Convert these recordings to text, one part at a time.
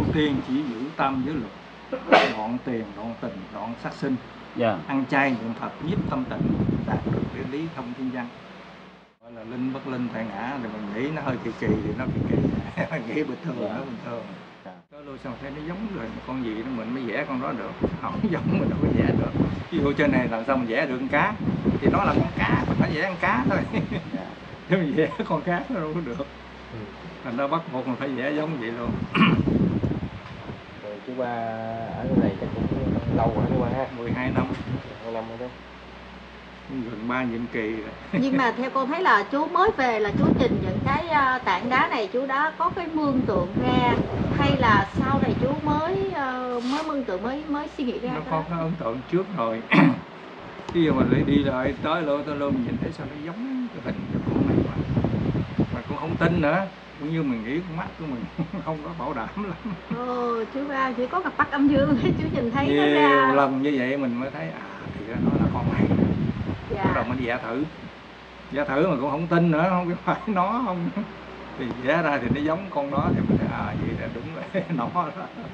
tiên chỉ giữ tam giới luật, đoạn tiền, đoạn tình, đoạn sát sinh. Ăn chay niệm Phật nhiếp tâm tịnh, đạt được cái lý thông thiên văn. Gọi là linh bất linh tại ngã, thì mình nghĩ nó hơi kỳ kỳ thì nó kỳ kỳ, nghĩ bình thường nó bình thường. Đó luôn sao thấy nó giống rồi, con gì nó mình mới vẽ con đó được, không giống mình đâu có vẽ được. Ví dụ trên này làm sao mình vẽ được con cá, thì nó là con cá, mình phải vẽ con cá thôi. Nếu mình vẽ con cá nó đâu có được. Thành ra bắt buộc mình phải vẽ giống vậy luôn. Rồi chú ba ở cái này chắc cũng lâu rồi chú ba ha. 12 năm. 12 năm rồi đó. Gần 3 nhiệm kỳ rồi. Nhưng mà theo con thấy là chú mới về là chú trình những cái tảng đá này chú đã có cái mường tượng ra, hay là sau này chú mới mường tượng mới suy nghĩ ra? Nó có cái ấn tượng trước rồi. Khi mà lại đi lại tới lô tôi luôn nhìn thấy sao nó giống cái hình cái con này mà cũng không tin nữa, cũng như mình nghĩ con mắt của mình không có bảo đảm lắm. Chú ba chỉ có cặp mắt âm dương chú nhìn thấy nhiều nó ra lần như vậy mình mới thấy thì ra nó là con này. Bắt đầu mình vẽ thử mà cũng không tin nữa, không biết phải nó không, thì vẽ ra thì nó giống con đó thì mình thấy vậy là đúng rồi. Nó đó.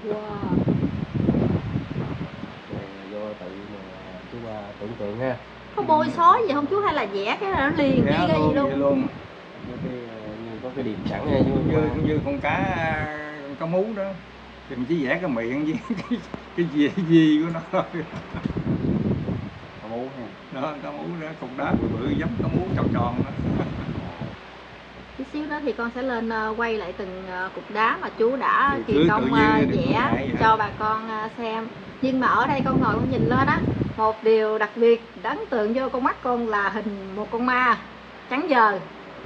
Do tự mà chú ba tưởng tượng ha. Có bôi xóa gì không chú, hay là vẽ cái là nó liền đi ra gì luôn? Như có cái điểm sẵn ha, như con cá mú đó thì mình chỉ vẽ cái miệng với cái gì của nó thôi. Cá mú ha. Đó, cá mú đó, cục đá bự giống cá mú tròn tròn đó. Chút xíu đó thì con sẽ lên quay lại từng cục đá mà chú đã kỳ công vẽ cho bà con xem. Nhưng mà ở đây con ngồi con nhìn lên á, một điều đặc biệt ấn tượng vô con mắt con là hình một con ma trắng dờ.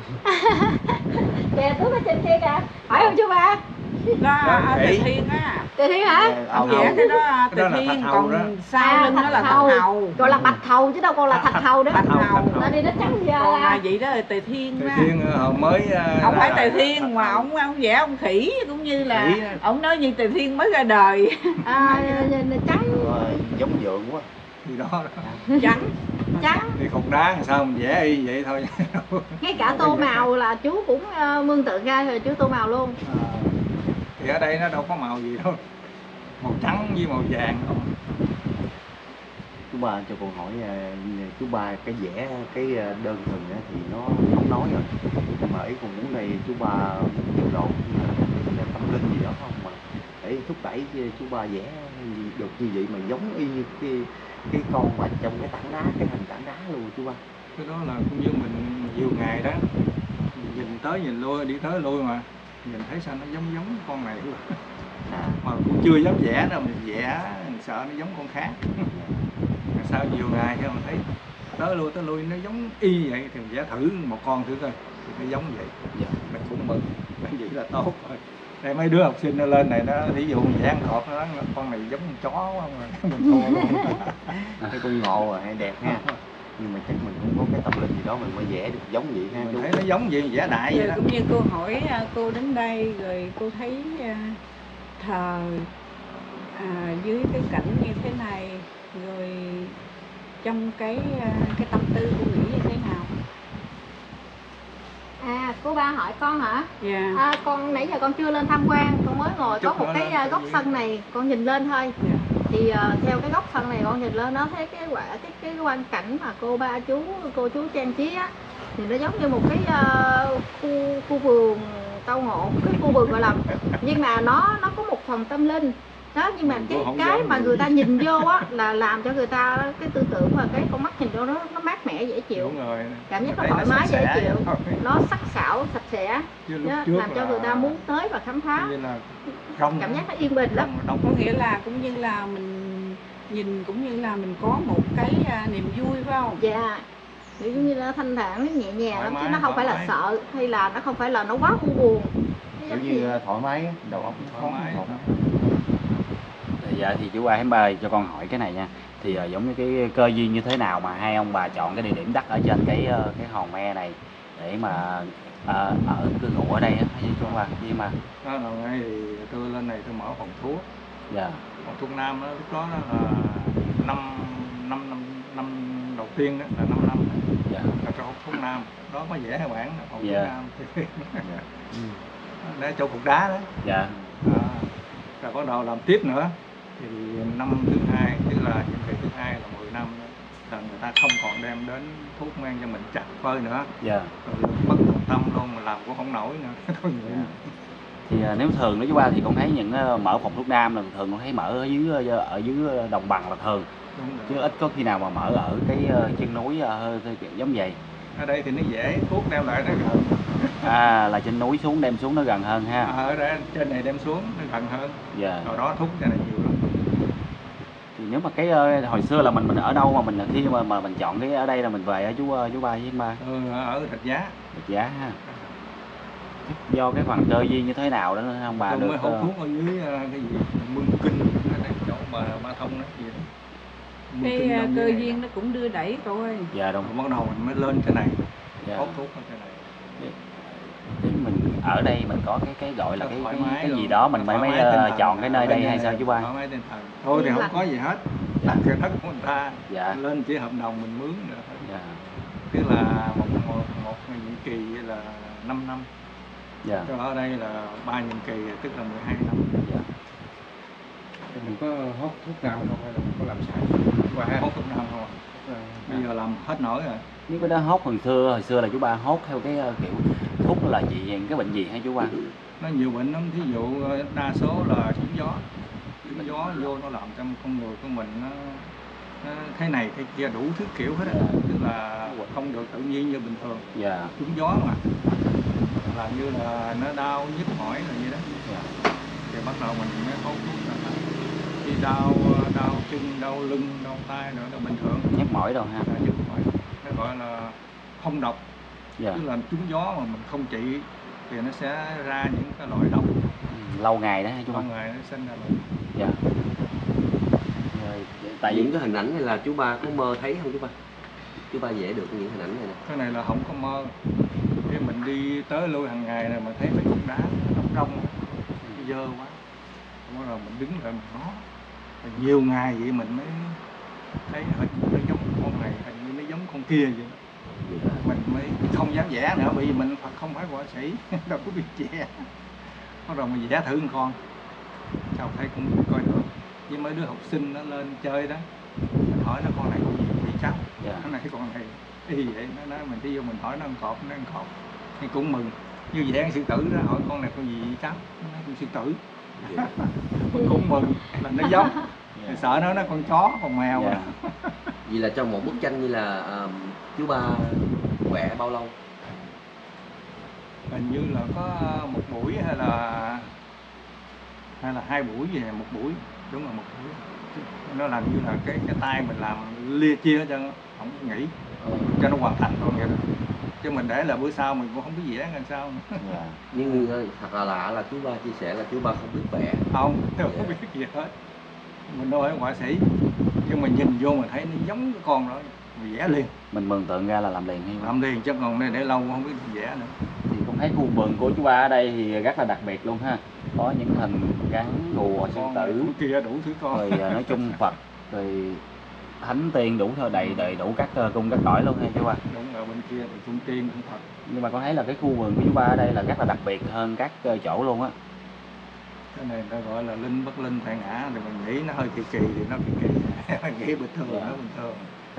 Kìa tướng ở trên kia kìa, phải không chú ba? Đó Tề Thiên á. Tề Thiên hả? Ông vẽ cái đó Tề Thiên, còn sau lưng đó là Thạch Hầu. Gọi là bạch hầu chứ đâu con là thạch hầu đó. Bạch hầu. Nó đi nó trắng dờ. Còn vậy đó là Tề Thiên đó. Tề Thiên mới ông phải Tề Thiên mà ông vẽ ông khỉ, cũng như là ông nói như Tề Thiên mới ra đời. Trắng giống dượng quá. Thì đó trắng thì cục đá làm sao mình vẽ y vậy thôi. Ngay cả tô màu là chú cũng mường tượng ra rồi chú tô màu luôn. Thì ở đây nó đâu có màu gì đâu, màu trắng với màu vàng không. Chú ba cho con hỏi chú ba cái vẽ cái đơn thần thì nó không nói rồi, nhưng mà ý con muốn này chú ba tiết lộ tâm linh gì đó không, mà để thúc đẩy chú ba vẽ được như vậy mà giống y như cái con mà trong cái tảng đá, cái hình tảng đá luôn chú ba. Cái đó là cũng như mình nhiều ngày đó, mình nhìn tới nhìn lui, đi tới lui mà nhìn thấy sao nó giống con này luôn. Mà cũng chưa dám vẽ đâu, mình vẽ mình sợ nó giống con khác. Sau nhiều ngày thì mình thấy tới lui nó giống y vậy thì mình vẽ thử một con thử coi thì nó giống vậy. Mình cũng mừng, vậy là tốt rồi. Đây mấy đứa học sinh nó lên này nó thí dụ mình vẽ cọp nó nói con này giống con chó quá mà mình thua luôn. Cái con ngộ rồi hay đẹp ha. Nhưng mà chắc mình cũng có cái tâm linh gì đó mình mới vẽ được giống vậy ha. Mình thấy nó giống vậy, vẽ đại vậy đó. Cũng như cô hỏi cô đến đây rồi cô thấy thờ dưới cái cảnh như thế này, rồi trong cái tâm tư cô nghĩ như thế nào? Cô ba hỏi con hả? Dạ. Con nãy giờ con chưa lên tham quan, con mới ngồi có một cái góc sân này con nhìn lên thôi. Thì theo cái góc sân này con nhìn lên nó thấy cái quang cảnh mà cô chú trang trí á, thì nó giống như một cái khu vườn tao ngộ, cái khu vườn gọi là, nhưng mà nó có một phần tâm linh đó, nhưng mà cái mà người ta nhìn vô á là làm cho người ta cái tư tưởng và cái con mắt nhìn vô nó mát mẻ dễ chịu. Cảm giác nó thoải mái dễ chịu, nó sắc sảo sạch sẽ đó, làm cho người ta muốn tới và khám phá, cảm giác nó yên bình lắm. Có nghĩa là cũng như là mình nhìn cũng như là mình có một cái niềm vui phải không? Dạ, giống như là thanh thản, nó nhẹ nhàng lắm, chứ nó không phải là sợ, hay là nó không phải là nó quá u buồn, kiểu như thoải mái, đầu óc thoải mái. Dạ thì chú ba Hém ơi, cho con hỏi cái này nha. Thì giống như cái cơ duyên như thế nào mà hai ông bà chọn cái địa điểm đất ở trên cái hòn me này để mà cư ngụ ở đây á, hay chú ba gì mà? Đó là ngay thì tôi lên này tôi mở phòng thuốc. Dạ. Phòng thuốc nam đó, lúc đó là năm đầu tiên đó là 5 năm. Dạ. Là chỗ thuốc nam đó có vẽ hai bản phòng thuốc nam. Để chỗ cục đá đó. Dạ. Rồi là bắt đầu làm tiếp nữa. Thì năm thứ hai, tức là nhiệm kỳ thứ hai là 10 năm là người ta không còn đem đến thuốc men cho mình chặt phơi nữa. Dạ. Rồi mất tận tâm luôn, mà làm cũng không nổi nữa. Thôi vậy. Thì nếu thường đó chú ba thì con thấy những mở phòng thuốc nam là thường con thấy mở ở dưới đồng bằng là thường, Đúng rồi. chứ ít có khi nào mà mở ở cái chân núi kiểu giống vậy. Ở đây thì nó dễ, thuốc đem lại nó gần. Là trên núi xuống đem xuống nó gần hơn ha. Ở đây trên này đem xuống nó gần hơn. Dạ. Rồi đó thuốc này là nhiều lắm. Thì nếu mà cái hồi xưa là mình ở đâu mà mình khi mà mình chọn cái ở đây là mình về ở chú ba với ba? Ở Rạch Giá. Rạch Giá ha. Do cái phần cơ duyên như thế nào đó không bà Tôi được mới hút thuốc ở dưới cái gì Mương Kinh ở đây chỗ bà Thông đó gì đó. Cái cơ duyên nó cũng đưa đẩy cậu ơi. Dạ đúng. Rồi bắt đầu mình mới lên trên này. Dạ. Hút thuốc ở trên này. Thì mình ở đây mình có cái gọi là cái gì luôn. đó mình mới chọn cái nơi đây hay sao chú ba? Thoải mái tinh thần. Thôi thì không có gì hết. Đặt cái đất của người ta. Dạ. Lên chỉ hợp đồng mình mướn nữa. Dạ. Tức là một nhiệm kỳ là 5 năm. Dạ. Rồi ở đây là 3 nhiệm kỳ tức là 12 năm. Dạ. Mình có hốt thuốc nam không hay là mình có làm sải? Hốt thuốc nam không? Bây giờ làm hết nổi rồi. Nếu cái đó hốt hồi xưa là chú ba hốt theo cái kiểu thuốc là gì, cái bệnh gì hả chú ba? Nó nhiều bệnh lắm, thí dụ đa số là trúng gió. Trúng gió vô nó làm cho con người của mình nó thế này thế kia đủ thứ kiểu hết á. Tức là không được tự nhiên như bình thường. Dạ. Trúng gió mà là như là nó đau nhức mỏi là như đó. Dạ. Thì bắt đầu mình mới hốt thuốc ra. Khi đau chân, đau lưng, đau tay nữa là bình thường. Nhức mỏi đâu ha? Là nhức mỏi. Nó gọi là không độc. Dạ. Tức là trúng gió mà mình không trị thì nó sẽ ra những cái loại độc. Lâu ngày đó ha chú ba? Lâu ngày nó sinh ra bệnh. Dạ. Rồi, tại Những vì cái hình ảnh này là chú ba có mơ thấy không chú ba? Chú ba vẽ được những hình ảnh này nè. Cái này là không có mơ. Khi mình đi tới lui hàng ngày này mà thấy mấy cục đá nó đông dơ quá. Xong rồi mình đứng lại mình ngó. Nhiều ngày vậy mình mới thấy hình nó giống con này, hình như nó giống con kia vậy. Mình mới không dám vẽ nữa, bởi vì mình không phải họa sĩ, đâu có biết vẽ. Bắt đầu mình vẽ thử một con, sao thấy cũng coi được. Với mấy đứa học sinh nó lên chơi đó, mình hỏi nó con này con gì bị cháu, cái này con này y vậy, nó nói mình đi vô mình hỏi nó ăn cọp, thì cũng mừng. Như vẽ con sư tử đó, hỏi con này con gì vậy cháu, nó nói con sư tử. Mình cũng mừng là nó giống. Sợ nó con chó, con mèo. Vậy là trong một bức tranh như là chú ba vẽ bao lâu? Hình như là có một buổi hay là 2 buổi gì, một buổi, đúng là một buổi. Nó làm như là cái tay mình làm lia chia cho nó không nghỉ, cho nó hoàn thành luôn vậy đó. Chứ mình để là bữa sau mình cũng không biết vẽ làm sao nữa. Nhưng thật là lạ là chú ba chia sẻ là chú ba không biết vẽ. Không biết gì hết. Mình đâu phải họa sĩ, nhưng mà nhìn vô mà thấy nó giống cái con đó, mình vẽ liền. Mình mường tượng ra là làm liền hay không? Làm liền, chứ còn này để lâu không biết vẽ nữa. Thì con thấy khu vườn của chú ba ở đây thì rất là đặc biệt luôn ha. Có những hình rắn, rùa, sư tử, kia đủ thứ con. rồi nói chung Phật, rồi thánh tiên đủ thôi, đầy đủ các cung các cõi luôn ha chú ba. Đúng rồi, bên kia thì cung tiên cũng Phật. Nhưng mà con thấy là cái khu vườn của chú ba ở đây là rất là đặc biệt hơn các chỗ luôn á. Cái này ta gọi là linh bất linh tại ngã, thì mình nghĩ nó hơi kỳ thì nó kỳ. Mình nghĩ bình thường nó bình thường.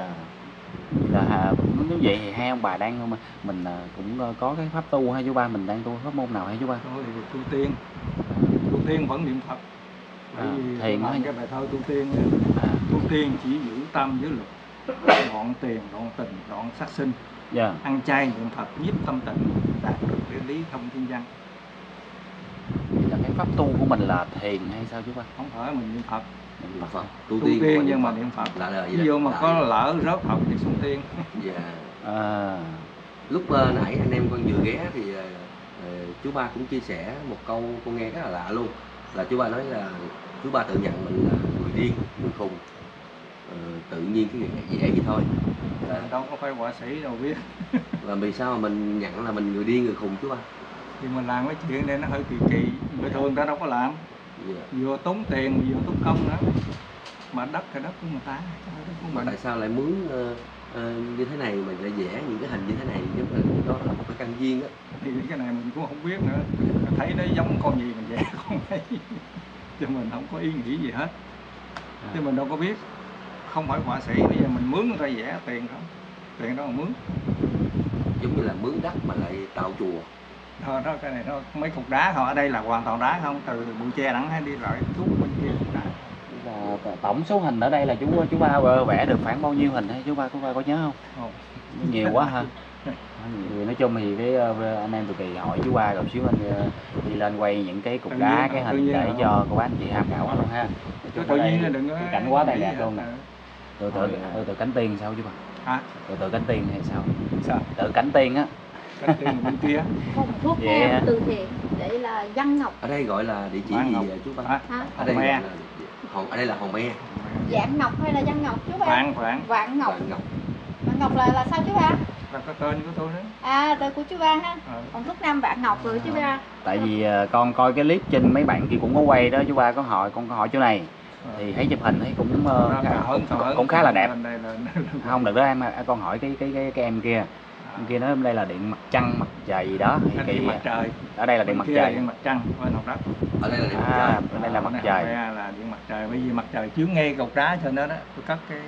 Là nếu vậy thì hai ông bà đang mình cũng có cái pháp tu hay chú ba, mình đang tu pháp môn nào hay chú ba? Thôi thì tu tiên vẫn niệm Phật. Bởi vì thiền làm cái bài thơ tu tiên nữa. Tu tiên chỉ giữ tâm giới luật, đoạn tiền, đoạn tình, đoạn sát sinh. Ăn chay niệm Phật nhiếp tâm tịnh, đạt được cái lý thông thiên văn. Là cái pháp tu của mình là thiền hay sao chú ba? Không phải mình niệm Phật. Niệm Phật, tu tiên tiên nhưng mà niệm Phật. Ví dụ mà có lỡ rớt Phật thì xuống tiên. Dạ. Lúc nãy anh em con vừa ghé thì chú ba cũng chia sẻ một câu con nghe rất là lạ luôn. Là chú ba nói là chú ba tự nhận mình là người điên, người khùng. Tự nhiên cái việc vẽ vậy thôi. Đâu có phải họa sĩ đâu biết. Và vì sao mà mình nhận là mình người điên, người khùng chú ba? Thì mình làm cái chuyện này nó hơi kỳ. Bình thường ta đâu có làm. Vừa tốn tiền vừa tốn công nữa. Mà đất thì đất của người ta. Mà tại sao lại mướn như thế này mình lại vẽ những cái hình như thế này, giống là đó là một cái căn duyên đó. Thì cái này mình cũng không biết nữa. Thấy nó giống con gì mình vẽ con thấy. Chứ mình không có ý nghĩ gì hết. Chứ mình đâu có biết, không phải họa sĩ, bây giờ mình mướn người ta vẽ tiền không, tiền đó mà mướn. Giống như là mướn đất mà lại tạo chùa. Thôi đó, cái này nó mấy cục đá thôi, ở đây là hoàn toàn đá không, từ Bụi Tre Đẳng hay đi lại xuống bên kia cục đá. Là tổng số hình ở đây là chú ba vẽ được khoảng bao nhiêu hình hay chú ba có nhớ không? Ồ. Nhiều quá ha. Thì nói chung thì cái anh em tụi Kỳ hỏi chú ba rồi xíu anh đi lên quay những cái cục đá, cái hình để cho cô bác anh chị tham khảo luôn ha. Tự nhiên là đừng có cái cảnh quá tay đẹp luôn nè. Ừ. Tự Cánh Tiên sao chú ba? Hả? Tự Cánh Tiên hay sao? Sao? Tự Cánh Tiên á. Cánh Tiên bên kia. Phòng thuốc Vậy nam hả? từ thiện để là Văn Ngọc. Ở đây gọi là địa chỉ Văn gì Ngọc. chú ba? Hả? Ở đây Hòn gọi Me. là ở đây là Hòn Me. Vạn Ngọc hay là Văn Ngọc chú ba? Vạn Vạn Ngọc. Vạn Ngọc. Vạn Ngọc là sao chú ba? là cái tên của tôi đấy. À, tên của chú ba ha. Ừ. Phòng thuốc nam Vạn Ngọc rồi chú ba. Tại vì con coi cái clip trên mấy bạn kia cũng có quay đó, chú ba con có hỏi chỗ này thì thấy chụp hình thấy cũng cũng khá là đẹp. Không được đó em, con hỏi cái em kia. Em kia nói đây là điện mặt trăng mặt trời gì đó thì Điện mặt trời. ở đây là điện mặt trời. Điện mặt trăng bên Hòn Đất. Ở đây là điện mặt trời. Ở đây là mặt trời. Là điện mặt trời, bởi vì mặt trời chiếu ngay cột đá trên đó đó, tôi cất cái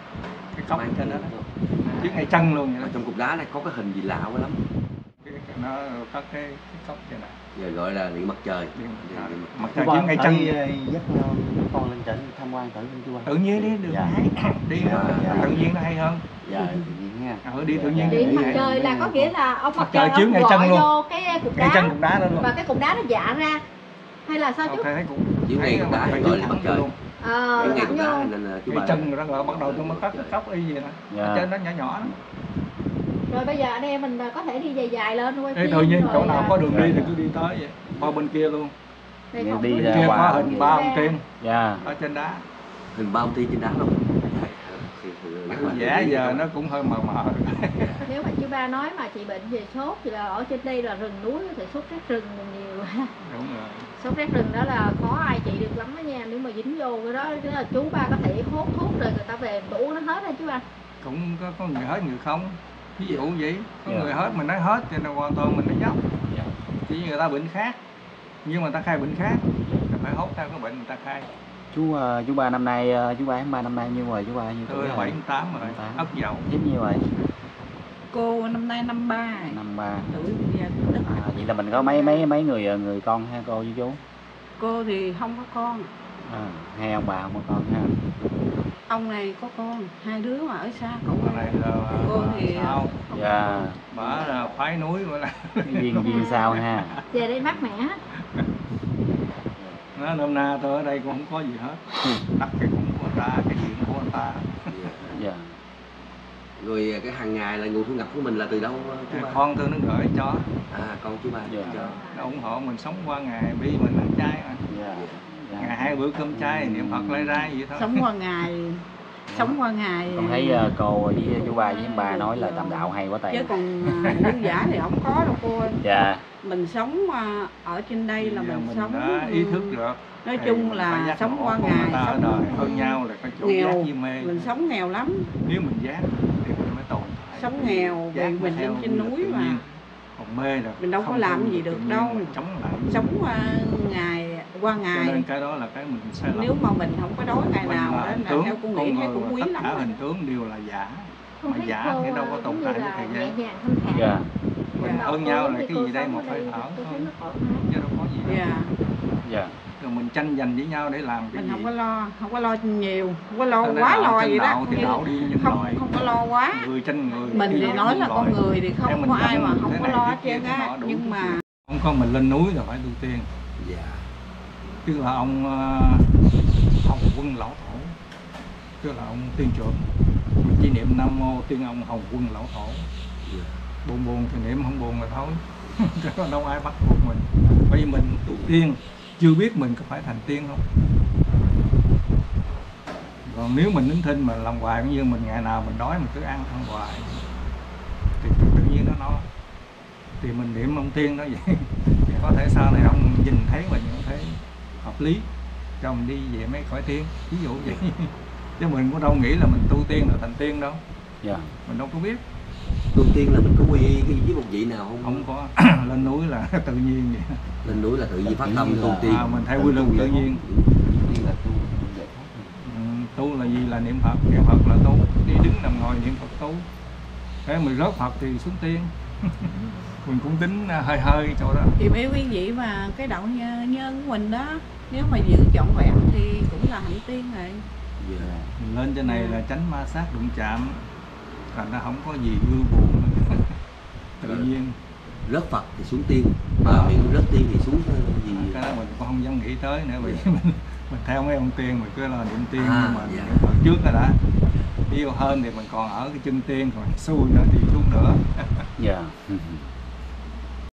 cốc trên đó đó. Chiếu ngay chân luôn vậy đó. Ở trong cục đá này có cái hình gì lạ quá lắm. Nó cất cái cốc trên này. Giờ gọi là điện mặt trời. Điện mặt trời. Điện Mặt trời chiếu ngay chân. Dắt con lên trển tham quan thử chú ba. Tự nhiên đi được đi tự nhiên nó hay hơn. Dạ, tự nhiên nha. Đi tự nhiên. Điện mặt trời là có nghĩa là ông mặt trời trời chiếu ông ngay gọi chân luôn. vô cái cục Ngay đá, chân cục đá đó luôn. và cái cục đá nó dạ ra hay là sao chú? Thấy cũng chiếu ngay cục đá gọi là mặt trời. Chiếu ngay Thẳng cục vô. đá nên là chú cái ba. chân rồi đó là bắt đầu tôi mới cất cái cốc y vậy nè. Ở trên nó nhỏ nhỏ đó. Rồi bây giờ anh em mình có thể đi dài dài lên quay Thế phim. tự nhiên rồi chỗ nào có đường đi thì Dạ. cứ đi tới vậy. Qua bên kia luôn. Đây Đi phòng đi thuốc ra Kia nam. có qua hình ba ông tiên dạ. ở trên đá. Hình bao ti trên đá luôn. Vẽ giờ nó cũng hơi mờ mờ. Nếu mà chú ba nói mà chị bệnh về sốt thì là ở trên đây là rừng núi thì sốt rét rừng nhiều. Đúng rồi. Sốt rét rừng đó là khó ai trị được lắm đó nha. Nếu mà dính vô cái đó tức là chú ba có thể hốt thuốc rồi người ta về đủ nó hết đó chú ba. Cũng có người hết người không. Ví dụ vậy, có Dạ. người hết mình nói hết thì là hoàn toàn mình nói dốc. Dạ. Chỉ người ta bệnh khác. Nhưng mà người ta khai bệnh khác. Thì phải hốt theo cái bệnh người ta khai. Chú ba năm nay chú ba tháng 3 năm nay nhiêu rồi chú ba nhiêu tuổi Tôi rồi? 78 rồi, 78. ấp dậu. Hiếp nhiêu rồi? Cô năm nay 53, 53. tuổi giờ đất. Vậy là mình có mấy người con ha cô với chú? Cô thì không có con, Hai ông bà không có con ha. ông này có con, hai đứa mà ở xa cậu Cái này là cô thì sao? Dạ. Bả là phái núi gọi là. Duyên sao ha. Về đây mát mẻ. Nó nôm na tôi ở đây cũng không có gì hết. Đất cái cũng của người ta, cái gì cũng của người ta. Dạ. Rồi cái hàng ngày là nguồn thu nhập của mình là từ đâu chú ba? Con tôi nó gửi cho. Con chú ba Dạ. cho. Nó ủng hộ mình sống qua ngày, bi mình ăn chay mà. Dạ. Ngày 2 bữa cơm chay, niệm Phật lai rai vậy thôi. sống qua ngày, sống qua ngày. Con thấy cô với chú ba với ba nói là tầm đạo hay quá Chứ tay. còn nhân giả thì không có đâu cô ơi. Dạ. Mình sống ở trên đây là Bây giờ mình mình sống đã ý thức được. nói Thì chung phải là giác sống ngộ qua con ngày, người ta ở đời hơn nhau là cái chỗ giác nghèo, với mê. mình sống nghèo lắm, Nếu mình giác thì mình mới tồn tại. sống nghèo vì mình theo lên trên luật núi tự mà nhiên. Còn mê là mình đâu có không làm theo gì luật được tự nhiên đâu. mà chống lại. sống ngày qua Cho ngày. nên cái đó là cái mình sai lầm. Nếu mà mình không có đói ngày Mình nào là đó hình là tướng, theo cô con nghĩ thấy người cũng và quý tất lắm cả rồi. hình tướng đều là giả. Không Mà thấy giả cô thì đâu có tồn giống tại như với là thời nhẹ gian. nhàng thanh thản. Dạ. Mình Dạ. hơn nhau là Thì cái cô gì đây sống một ở hơi đây thở tôi thôi. thấy nó thoải mái. Chứ đâu có gì đâu. Dạ. Dạ. Rồi mình tranh giành với nhau để làm cái Mình gì. không có lo nhiều, không có lo Cho nên quá đạo lo tranh vậy đó. đạo thì Như đạo đi nhân không loại. không có lo quá. Người tranh người. Mình thì nói là con người thì không có ai mà không có lo hết trơn á, nhưng nhưng mà ông con mình lên núi là phải tu tiên. Dạ. Tức là ông Hồng Quân Lão Thổ, tức là ông tiên trưởng. Mình chỉ niệm Nam Mô Tiên ông Hồng Quân Lão Thổ. Buồn thì niệm, không buồn là thôi. Chứ đâu ai bắt buộc mình. Bởi vì mình tu tiên chưa biết mình có phải thành tiên không. Còn nếu mình nín thinh mà làm hoài cũng như mình, ngày nào mình đói mình cứ ăn hoài thì tự nhiên nó no. Thì mình niệm ông tiên đó vậy. Thì có thể sau này ông nhìn thấy mình cũng thấy hợp lý cho mình đi về mấy cõi tiên, ví dụ vậy. Chứ mình cũng đâu nghĩ là mình tu tiên là thành tiên đâu. Dạ. Mình đâu có biết. tu tiên là mình có quy y với một vị nào không? Không có. Lên núi là tự nhiên vậy. Lên núi là tự nhiên phát tâm Tự nhiên tu là- tiên. Mình theo quy luật tự nhiên. Tiên là tu giải thoát. Tu là gì? Là niệm Phật là tu, đi đứng nằm ngồi niệm Phật tu. Thế mình rớt Phật thì xuống tiên. Mình cũng tính hơi hơi chỗ đó. Thì mấy quý vị mà cái đạo nhân của mình đó, nếu mà giữ trọn vẹn thì cũng là hạnh tiên rồi. Dạ. Mình lên trên này là tránh ma sát đụng chạm, thành ra không có gì ưa buồn. Tự nhiên. Rớt Phật thì xuống tiên, mà miệng rớt tiên thì xuống gì? Cái đó mình cũng không dám nghĩ tới nữa, vì mình theo mấy ông tiên mình cứ là niệm tiên, nhưng mà dạ. niệm Phật trước rồi đã. Yêu hơn thì mình còn ở cái chân tiên, còn xui nữa thì xuống nữa. Dạ.